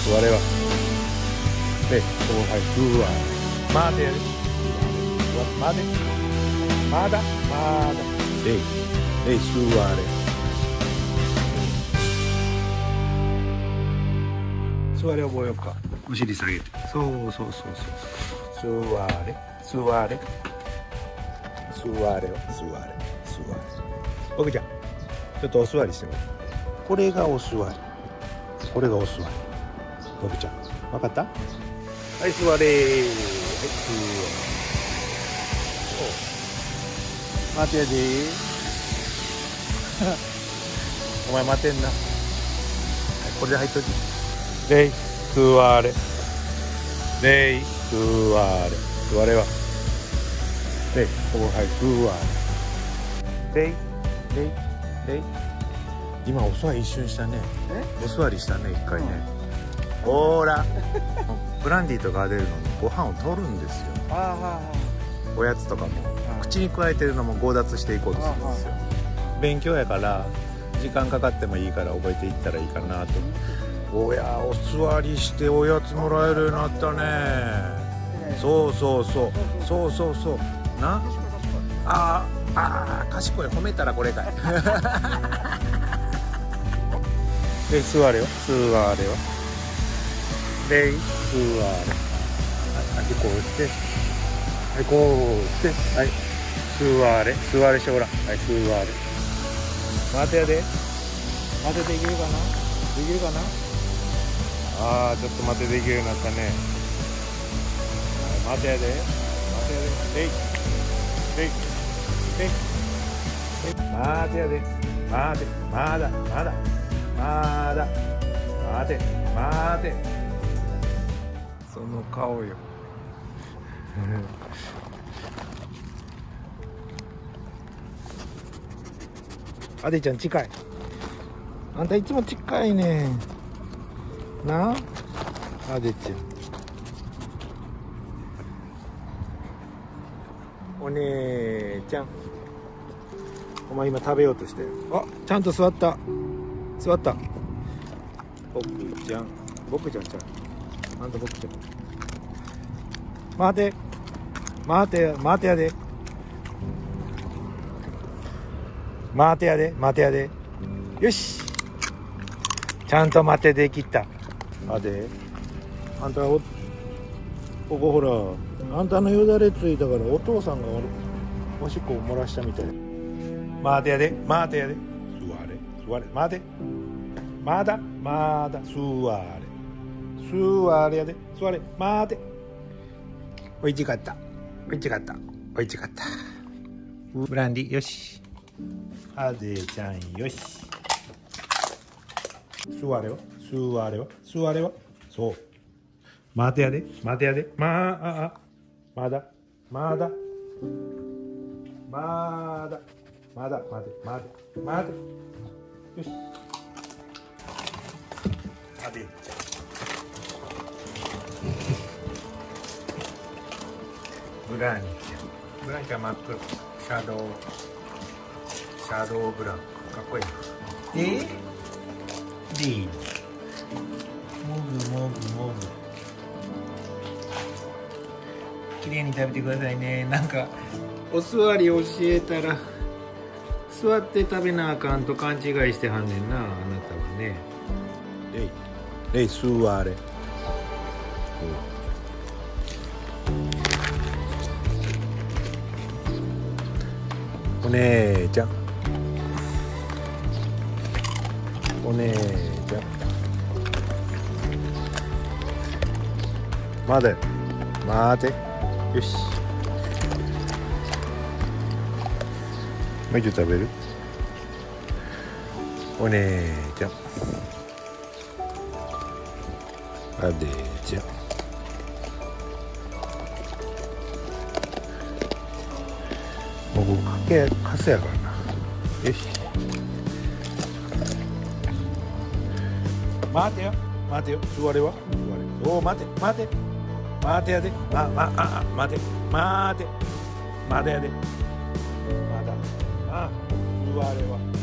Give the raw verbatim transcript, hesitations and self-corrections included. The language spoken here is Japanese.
座れは。で、こう、はい、うわ。待てやで。待て。まだ、まだ。で、で、座れ。座れ覚えようか。お尻下げて。そうそうそうそう。座れ。座れ。座れよ。座れ。座れ。僕ちゃん、ちょっとお座りしてもらう。これがお座り。これがお座り。僕ちゃん、分かった？はい、座れ。はい、座れ。待てやでお前待てんな。はい、これで入っとき。レイ、座れ。レイ、座れ。座れは。レイ、ここ、はい、座れ。レイ、レイ、レイ。今お座り一瞬したね。お座りしたね、一回ね。ほーら。ブランディとか出るのにご飯を取るんですよ。おやつとかも口に加えてるのも強奪していこうとするんですよ。勉強やから時間かかってもいいから覚えていったらいいかなと。おや、お座りしておやつもらえるようになったね。そうそうそうそうそうそうな。あーあー、賢い。褒めたらこれかい。で、座れよ、座れよ。で、座れ。はい、こうして、はい、こうして、はい、座れ、座れしてごらん。はい、座れ。待てやで。待てできるかな、できるかな。ああ、ちょっと待てできるようになったね。はい、待てやで。待てやで。えい。えい。えい。待てやで。待て。まだ。まだ。まだ。待て。待て。その顔よ。あでちゃん近い。あんたいつも近いね。なあ、あでちゃん。お姉ちゃん。お前今食べようとしてる。あ、ちゃんと座った。座った。僕ちゃん。僕ちゃんちゃう。なんと僕ちゃん。待て。待て。待てやで。待てやで。待てやで。よし。ちゃんと待てできた。あで。あんたお、ここほら。あんたのよだれついたからお父さんがおしっこを漏らしたみたい。待てやで。待てやで。座れ。座れ。待て。まだ。まだ。座れ。座れやで。座れ。待て。おいちかった。おいちかった。おいちかった。ブランディよし。あでちゃんよし。座れよ。座れよ。座れよ。そう。待てやで。待てやで。まあ、あ、まだ。まだ。まだ。まだ。待て。待て。待て。よし。あでちゃん。ブランちゃん。ブランちゃん真っ黒。シャドウ。シャドウブラウン。かっこいいな。で、で、もぐもぐもぐ。綺麗に食べてくださいね。なんか、お座り教えたら、座って食べなあかんと勘違いしてはんねんな、あなたはね。レイ、レイ、座れ。お姉ちゃん。お姉ちゃん。待て。待て。よし。もう一度食べる？お姉ちゃん。あでちゃん。もうかけかすやからな。よし。待てよ。待てよ。座れは。座れ。おお、待て。待て。待てやで。ま、ま、あ、あ、待て。待て。待てやで。まだ。あ、座れは。